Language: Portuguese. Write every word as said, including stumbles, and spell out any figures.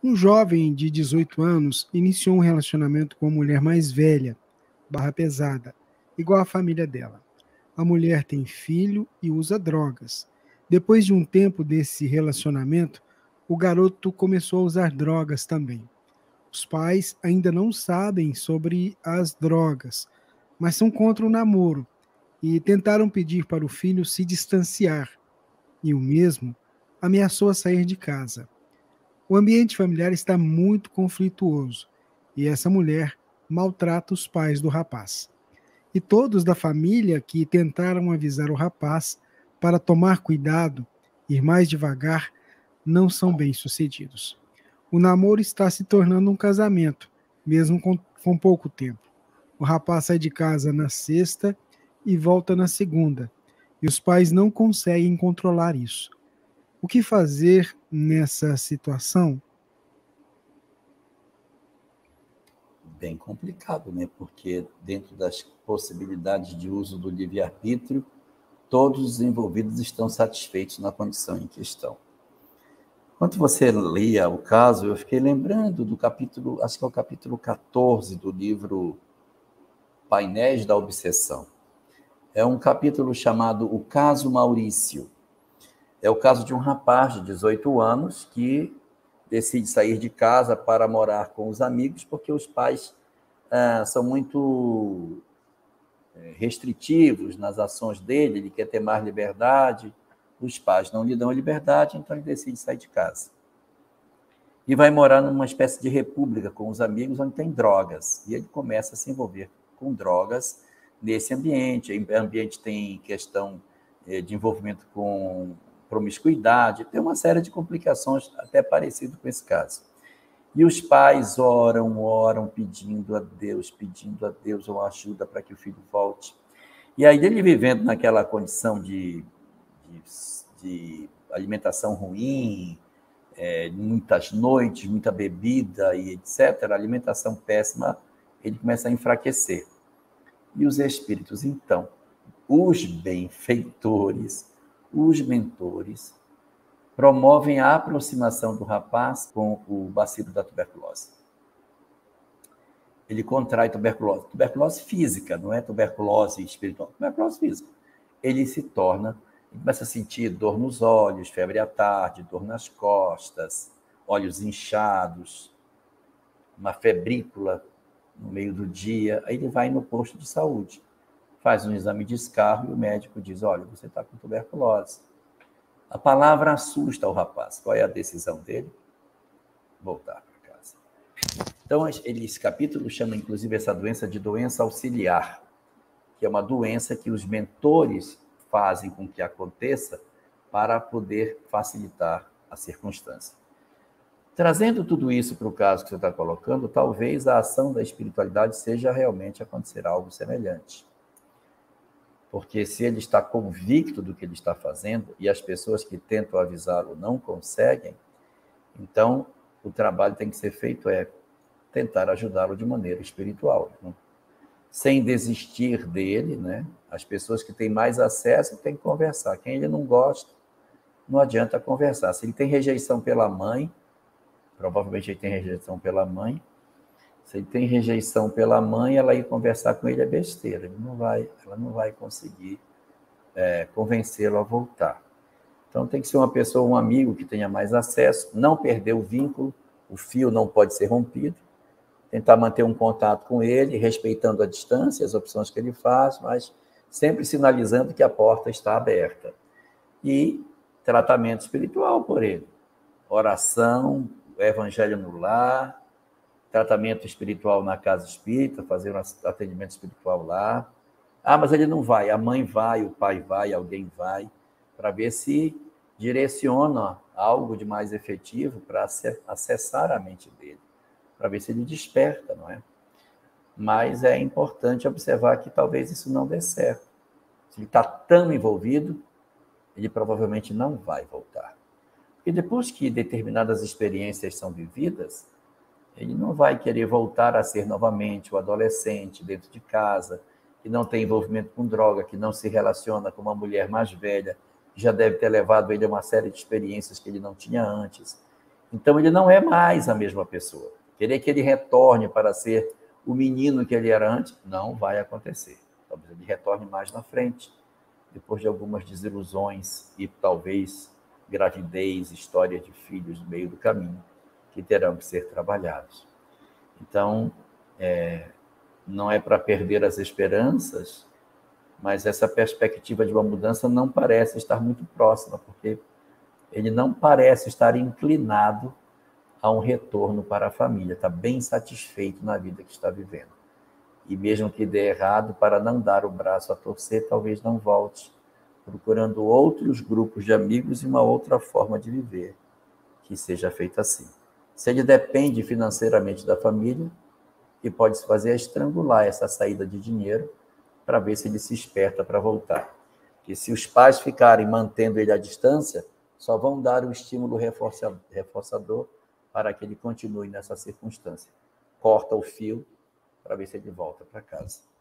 Um jovem de dezoito anos iniciou um relacionamento com uma mulher mais velha, barra pesada, igual à família dela. A mulher tem filho e usa drogas. Depois de um tempo desse relacionamento, o garoto começou a usar drogas também. Os pais ainda não sabem sobre as drogas, mas são contra o namoro e tentaram pedir para o filho se distanciar, e o mesmo ameaçou a sair de casa. O ambiente familiar está muito conflituoso e essa mulher maltrata os pais do rapaz. E todos da família que tentaram avisar o rapaz para tomar cuidado, ir mais devagar, não são bem-sucedidos. O namoro está se tornando um casamento, mesmo com, com pouco tempo. O rapaz sai de casa na sexta e volta na segunda, e os pais não conseguem controlar isso. O que fazer nessa situação? Bem complicado, né? Porque dentro das possibilidades de uso do livre-arbítrio, todos os envolvidos estão satisfeitos na condição em que estão. Quando você lia o caso, eu fiquei lembrando do capítulo, acho que é o capítulo quatorze do livro Painéis da Obsessão. É um capítulo chamado O Caso Maurício. É o caso de um rapaz de dezoito anos que decide sair de casa para morar com os amigos, porque os pais ah, são muito restritivos nas ações dele, ele quer ter mais liberdade, os pais não lhe dão liberdade, então ele decide sair de casa. E vai morar numa espécie de república com os amigos, onde tem drogas, e ele começa a se envolver com drogas nesse ambiente. O ambiente tem questão de envolvimento com promiscuidade, tem uma série de complicações até parecido com esse caso. E os pais oram, oram, pedindo a Deus, pedindo a Deus uma ajuda para que o filho volte. E aí ele vivendo naquela condição de, de, de alimentação ruim, é, muitas noites, muita bebida e etcétera, alimentação péssima, ele começa a enfraquecer. E os espíritos, então, os benfeitores, os mentores, promovem a aproximação do rapaz com o bacilo da tuberculose. Ele contrai tuberculose, tuberculose física, não é tuberculose espiritual, tuberculose física. Ele se torna, ele começa a sentir dor nos olhos, febre à tarde, dor nas costas, olhos inchados, uma febrícula no meio do dia. Aí ele vai no posto de saúde, faz um exame de escarro e o médico diz, olha, você está com tuberculose. A palavra assusta o rapaz. Qual é a decisão dele? Voltar para casa. Então, esse capítulo chama, inclusive, essa doença de doença auxiliar, que é uma doença que os mentores fazem com que aconteça para poder facilitar a circunstância. Trazendo tudo isso para o caso que você está colocando, talvez a ação da espiritualidade seja realmente acontecer algo semelhante. Porque se ele está convicto do que ele está fazendo e as pessoas que tentam avisá-lo não conseguem, então o trabalho tem que ser feito é tentar ajudá-lo de maneira espiritual, né? Sem desistir dele, né? As pessoas que têm mais acesso têm que conversar. Quem ele não gosta, não adianta conversar. Se ele tem rejeição pela mãe, provavelmente ele tem rejeição pela mãe. Se ele tem rejeição pela mãe, ela ir conversar com ele é besteira. Ele não vai, ela não vai conseguir é, convencê-lo a voltar. Então, tem que ser uma pessoa, um amigo que tenha mais acesso, não perder o vínculo, o fio não pode ser rompido, tentar manter um contato com ele, respeitando a distância, as opções que ele faz, mas sempre sinalizando que a porta está aberta. E tratamento espiritual por ele. Oração, evangelho no lar, tratamento espiritual na casa espírita, fazer um atendimento espiritual lá. Ah, mas ele não vai, a mãe vai, o pai vai, alguém vai, para ver se direciona algo de mais efetivo para acessar a mente dele, para ver se ele desperta, não é? Mas é importante observar que talvez isso não dê certo. Se ele está tão envolvido, ele provavelmente não vai voltar. Porque depois que determinadas experiências são vividas, ele não vai querer voltar a ser novamente o adolescente dentro de casa, que não tem envolvimento com droga, que não se relaciona com uma mulher mais velha, que já deve ter levado ele a uma série de experiências que ele não tinha antes. Então, ele não é mais a mesma pessoa. Querer que ele retorne para ser o menino que ele era antes, não vai acontecer. Talvez ele retorne mais na frente, depois de algumas desilusões e talvez gravidez, história de filhos no meio do caminho, que terão que ser trabalhados. Então, é, não é para perder as esperanças, mas essa perspectiva de uma mudança não parece estar muito próxima, porque ele não parece estar inclinado a um retorno para a família, está bem satisfeito na vida que está vivendo. E mesmo que dê errado, para não dar o braço a torcer, talvez não volte, procurando outros grupos de amigos e uma outra forma de viver, que seja feita assim. Se ele depende financeiramente da família, o que pode se fazer é estrangular essa saída de dinheiro para ver se ele se esperta para voltar. Porque se os pais ficarem mantendo ele à distância, só vão dar o estímulo reforçador para que ele continue nessa circunstância. Corta o fio para ver se ele volta para casa.